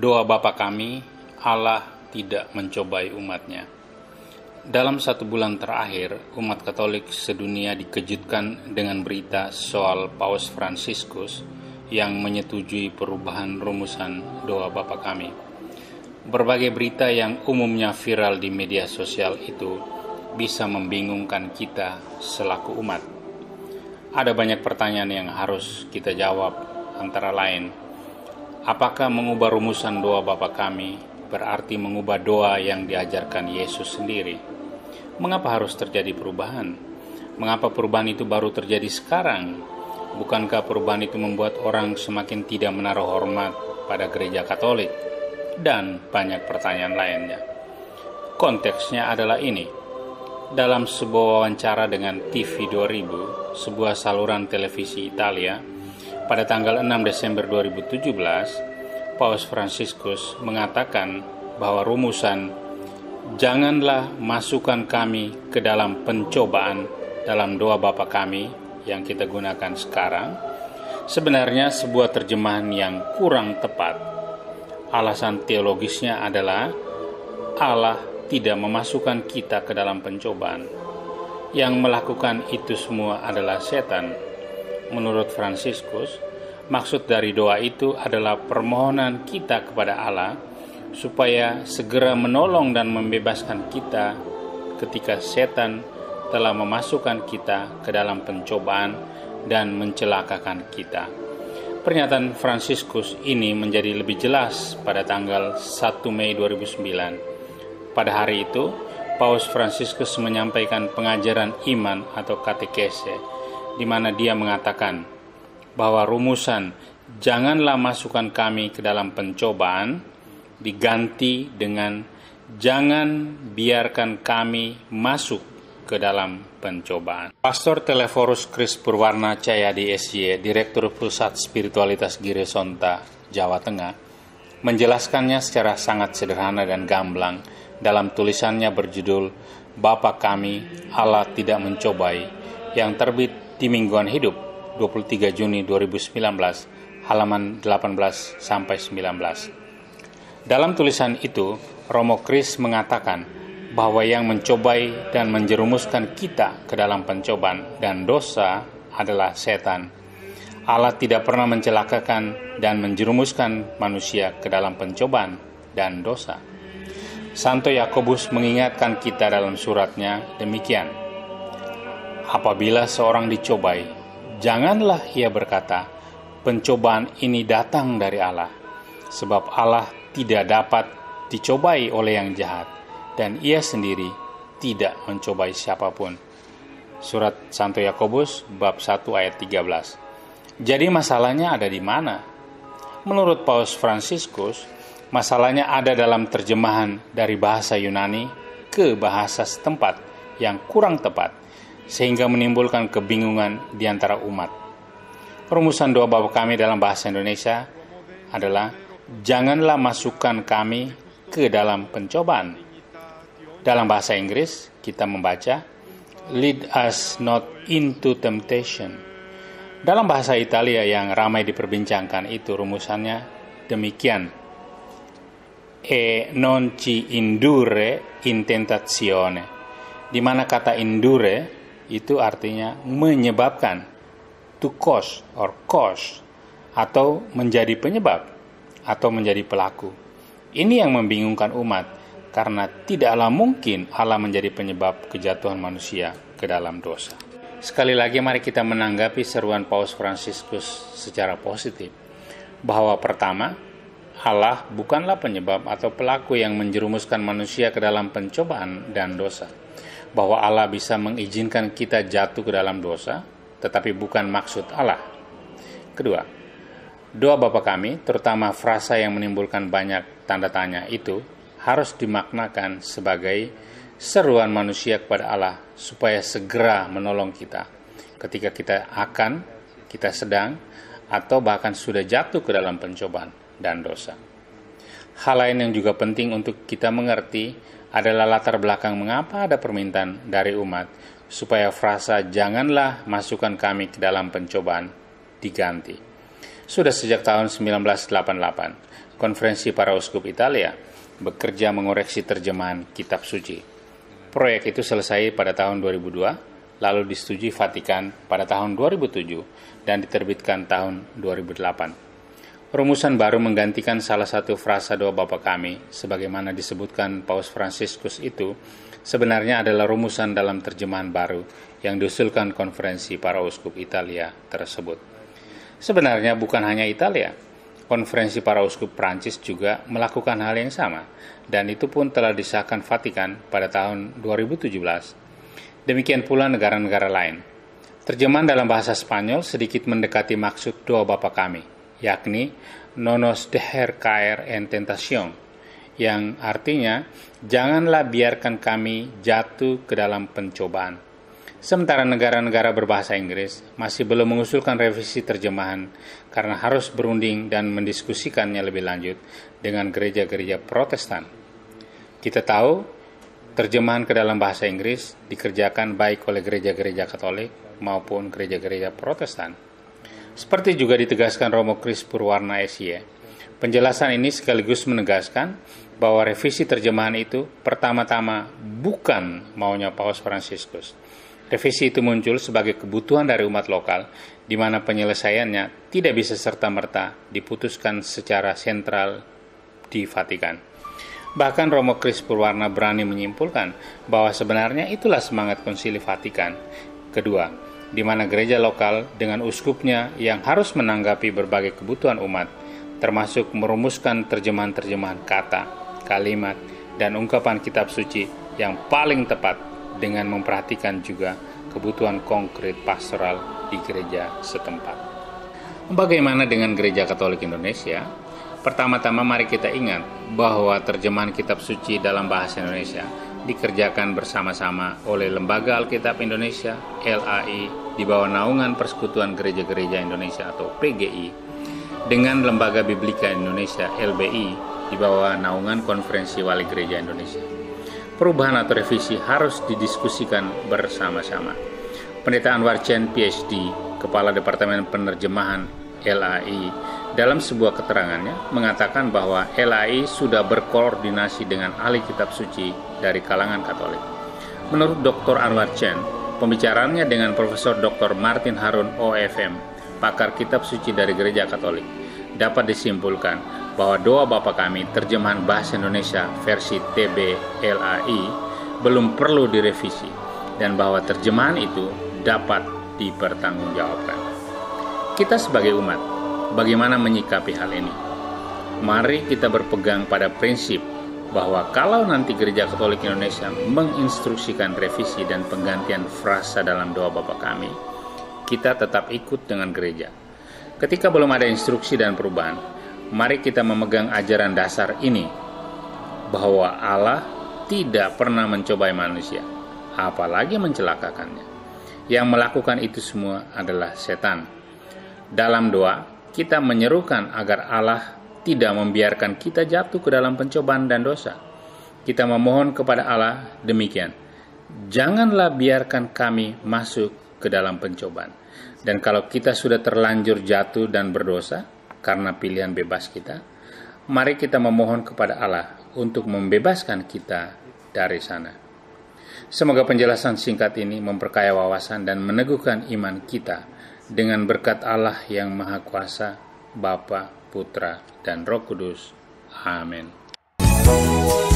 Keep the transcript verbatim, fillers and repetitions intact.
Doa Bapa kami, Allah tidak mencobai umatnya. Dalam satu bulan terakhir, umat Katolik sedunia dikejutkan dengan berita soal Paus Fransiskus yang menyetujui perubahan rumusan doa Bapa kami. Berbagai berita yang umumnya viral di media sosial itu bisa membingungkan kita selaku umat. Ada banyak pertanyaan yang harus kita jawab, antara lain, apakah mengubah rumusan doa Bapa kami berarti mengubah doa yang diajarkan Yesus sendiri? Mengapa harus terjadi perubahan? Mengapa perubahan itu baru terjadi sekarang? Bukankah perubahan itu membuat orang semakin tidak menaruh hormat pada gereja Katolik? Dan banyak pertanyaan lainnya. Konteksnya adalah ini. Dalam sebuah wawancara dengan T V dua ribu, sebuah saluran televisi Italia, pada tanggal enam Desember dua ribu tujuh belas, Paus Fransiskus mengatakan bahwa rumusan "Janganlah masukkan kami ke dalam pencobaan" dalam doa Bapa kami yang kita gunakan sekarang sebenarnya sebuah terjemahan yang kurang tepat. Alasan teologisnya adalah Allah tidak memasukkan kita ke dalam pencobaan. Yang melakukan itu semua adalah setan. Menurut Fransiskus, maksud dari doa itu adalah permohonan kita kepada Allah supaya segera menolong dan membebaskan kita ketika setan telah memasukkan kita ke dalam pencobaan dan mencelakakan kita. Pernyataan Fransiskus ini menjadi lebih jelas pada tanggal satu Mei dua ribu sembilan. Pada hari itu, Paus Fransiskus menyampaikan pengajaran iman atau katekese, di mana dia mengatakan bahwa rumusan "Janganlah masukkan kami ke dalam pencobaan" diganti dengan "Jangan biarkan kami masuk ke dalam pencobaan. Pastor Teleforus Kris Purwarna Cahyadi S Y, Direktur Pusat Spiritualitas Giresonta, Jawa Tengah, menjelaskannya secara sangat sederhana dan gamblang dalam tulisannya berjudul "Bapa Kami, Allah Tidak Mencobai" yang terbit di Mingguan Hidup dua puluh tiga Juni dua ribu sembilan belas, halaman delapan belas sampai sembilan belas. Dalam tulisan itu, Romo Kris mengatakan bahwa yang mencobai dan menjerumuskan kita ke dalam pencobaan dan dosa adalah setan. Allah tidak pernah mencelakakan dan menjerumuskan manusia ke dalam pencobaan dan dosa. Santo Yakobus mengingatkan kita dalam suratnya demikian. Apabila seorang dicobai, janganlah ia berkata, pencobaan ini datang dari Allah, sebab Allah tidak dapat dicobai oleh yang jahat, dan ia sendiri tidak mencobai siapapun. Surat Santo Yakobus bab satu ayat tiga belas. Jadi masalahnya ada di mana? Menurut Paus Fransiskus, masalahnya ada dalam terjemahan dari bahasa Yunani ke bahasa setempat yang kurang tepat, sehingga menimbulkan kebingungan di antara umat. Rumusan doa Bapa kami dalam bahasa Indonesia adalah "Janganlah masukkan kami ke dalam pencobaan". Dalam bahasa Inggris, kita membaca, "Lead us not into temptation". Dalam bahasa Italia yang ramai diperbincangkan itu rumusannya demikian, "E non ci indurre in tentazione", di mana kata indure itu artinya menyebabkan, to cause or cause, atau menjadi penyebab, atau menjadi pelaku. Ini yang membingungkan umat, karena tidaklah mungkin Allah menjadi penyebab kejatuhan manusia ke dalam dosa. Sekali lagi mari kita menanggapi seruan Paus Fransiskus secara positif, bahwa pertama, Allah bukanlah penyebab atau pelaku yang menjerumuskan manusia ke dalam pencobaan dan dosa. Bahwa Allah bisa mengizinkan kita jatuh ke dalam dosa, tetapi bukan maksud Allah. Kedua, doa Bapa kami, terutama frasa yang menimbulkan banyak tanda tanya itu, harus dimaknakan sebagai seruan manusia kepada Allah supaya segera menolong kita ketika kita akan, kita sedang, atau bahkan sudah jatuh ke dalam pencobaan dan dosa. Hal lain yang juga penting untuk kita mengerti adalah latar belakang mengapa ada permintaan dari umat supaya frasa "janganlah masukkan kami ke dalam pencobaan" diganti. Sudah sejak tahun sembilan belas delapan puluh delapan, Konferensi Para Uskup Italia bekerja mengoreksi terjemahan Kitab Suci. Proyek itu selesai pada tahun dua ribu dua, lalu disetujui Vatikan pada tahun dua ribu tujuh dan diterbitkan tahun dua ribu delapan. Rumusan baru menggantikan salah satu frasa doa Bapa Kami, sebagaimana disebutkan Paus Fransiskus itu, sebenarnya adalah rumusan dalam terjemahan baru yang diusulkan Konferensi Para Uskup Italia tersebut. Sebenarnya bukan hanya Italia, Konferensi Para Uskup Prancis juga melakukan hal yang sama, dan itu pun telah disahkan Vatikan pada tahun dua ribu tujuh belas. Demikian pula negara-negara lain. Terjemahan dalam bahasa Spanyol sedikit mendekati maksud doa Bapa Kami, yakni no nos dejar caer en tentación, yang artinya janganlah biarkan kami jatuh ke dalam pencobaan. Sementara negara-negara berbahasa Inggris masih belum mengusulkan revisi terjemahan karena harus berunding dan mendiskusikannya lebih lanjut dengan gereja-gereja Protestan. Kita tahu terjemahan ke dalam bahasa Inggris dikerjakan baik oleh gereja-gereja Katolik maupun gereja-gereja Protestan. Seperti juga ditegaskan Romo Kris Purwarna S Y. Penjelasan ini sekaligus menegaskan bahwa revisi terjemahan itu pertama-tama bukan maunya Paus Fransiskus. Revisi itu muncul sebagai kebutuhan dari umat lokal, di mana penyelesaiannya tidak bisa serta-merta diputuskan secara sentral di Vatikan. Bahkan Romo Kris Purwarna berani menyimpulkan bahwa sebenarnya itulah semangat Konsili Vatikan kedua, di mana gereja lokal dengan uskupnya yang harus menanggapi berbagai kebutuhan umat, termasuk merumuskan terjemahan-terjemahan kata, kalimat, dan ungkapan kitab suci yang paling tepat dengan memperhatikan juga kebutuhan konkret pastoral di gereja setempat. Bagaimana dengan Gereja Katolik Indonesia? Pertama-tama mari kita ingat bahwa terjemahan kitab suci dalam bahasa Indonesia dikerjakan bersama-sama oleh Lembaga Alkitab Indonesia L A I di bawah naungan Persekutuan Gereja-Gereja Indonesia atau P G I dengan Lembaga Biblika Indonesia L B I di bawah naungan Konferensi Wali Gereja Indonesia. Perubahan atau revisi harus didiskusikan bersama-sama. Pendeta Anwar Chen P H D, Kepala Departemen Penerjemahan L A I, dalam sebuah keterangannya mengatakan bahwa L A I sudah berkoordinasi dengan ahli kitab suci dari kalangan Katolik. Menurut Doktor Anwar Chen, pembicaraannya dengan Profesor Doktor Martin Harun O F M, pakar kitab suci dari Gereja Katolik, dapat disimpulkan bahwa doa Bapa Kami terjemahan bahasa Indonesia versi T B L A I belum perlu direvisi dan bahwa terjemahan itu dapat dipertanggungjawabkan. Kita sebagai umat, bagaimana menyikapi hal ini? Mari kita berpegang pada prinsip bahwa kalau nanti Gereja Katolik Indonesia menginstruksikan revisi dan penggantian frasa dalam doa Bapa Kami, kita tetap ikut dengan gereja. Ketika belum ada instruksi dan perubahan, mari kita memegang ajaran dasar ini, bahwa Allah tidak pernah mencobai manusia, apalagi mencelakakannya. Yang melakukan itu semua adalah setan. Dalam doa, kita menyerukan agar Allah tidak membiarkan kita jatuh ke dalam pencobaan dan dosa. Kita memohon kepada Allah demikian, janganlah biarkan kami masuk ke dalam pencobaan. Dan kalau kita sudah terlanjur jatuh dan berdosa karena pilihan bebas kita, mari kita memohon kepada Allah untuk membebaskan kita dari sana. Semoga penjelasan singkat ini memperkaya wawasan dan meneguhkan iman kita dengan berkat Allah yang Maha Kuasa, Bapa, Putra, dan Roh Kudus. Amin.